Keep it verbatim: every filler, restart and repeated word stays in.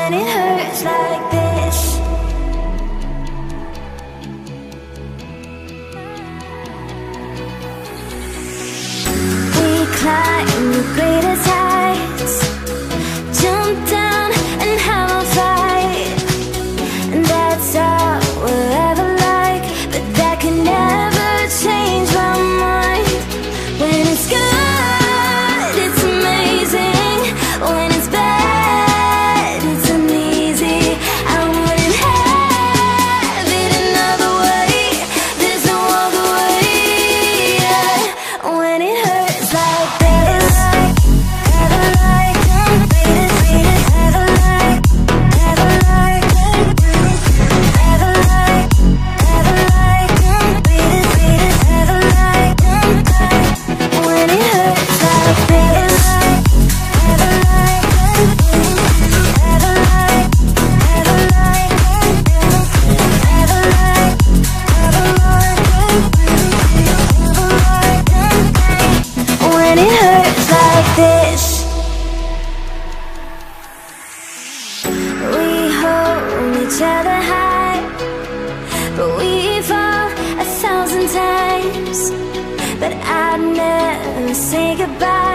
when it hurts like this. We climb the greatest heights, jump down and have a fight, and that's all we'll ever like. But that can never change my mind. When it's good, it's amazing. When it's bad, it's uneasy. I wouldn't have it another way. There's no other way. Yeah. When it hurts like this, ever like, ever like, ever like, ever like, ever like, ever like, when it hurts like this, ever like, ever like, ever like, ever like, ever like, when it hurts like this. We hold each other high, but we fall a thousand times. But I'd never say goodbye.